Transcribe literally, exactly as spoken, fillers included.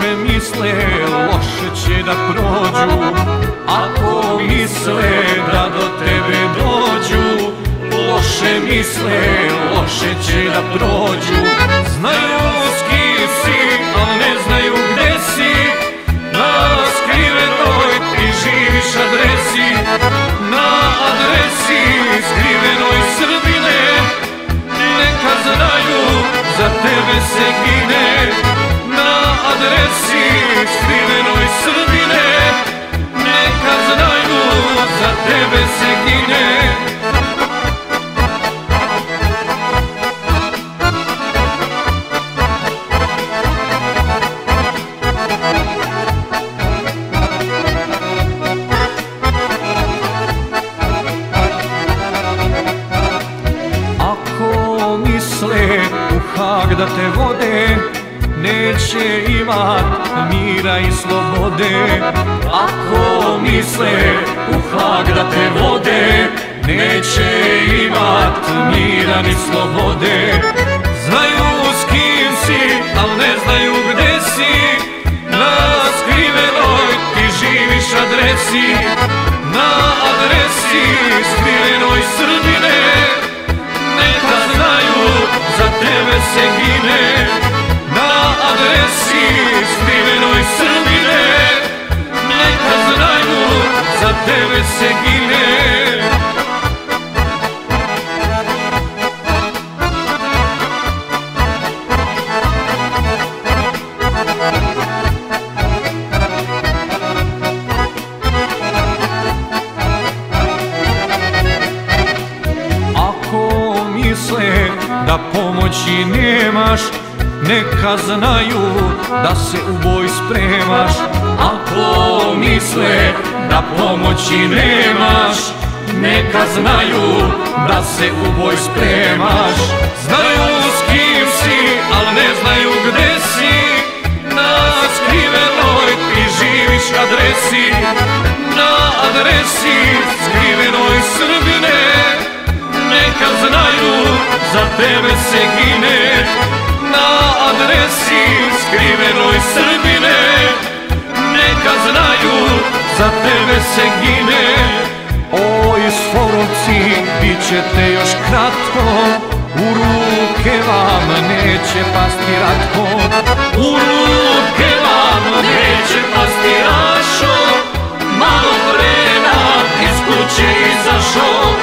loše misle, loše će da prođu. Ako misle da do tebe dođu, loše misle, loše će da prođu. Znaju s kim si, al ne znaju gde si, na skrivenoj ti živiš adresi. Na adresi skrivenoj Srbine, neka znaju za tebe se gine. Na adresi skrivenoj Srbine, neka znaju za tebe se gine. Ako misle u Hag da te vode, neće imat mira i slobode. Ako misle u Hag da te vode, neće imat mira ni slobode. Znaju s kim si, al ne znaju gde si, na skrivenoj ti živiš adresi. Na adresi skrivenoj Srbine, neka znaju za tebe se gine. Na adresi skrivenoj Srbine, neka znaju za tebe se gine. Ako misle da pomoći nemaš, neka znaju da se u boj spremaš. Ako misle da pomoći nemaš, neka znaju da se u boj spremaš. Znaju s kim si, al ne znaju gde si, na skrivenoj ti živiš adresi. Na adresi skrivenoj Srbine, neka znaju za tebe se gine. Na adresi skrivenoj Srbine, neka znaju za tebe se gine. O, isforovci, bit ćete još kratko, u ruke vam neće pasti Ratko. U ruke vam neće pasti Rašo, malo pre nam iz kuće izašo.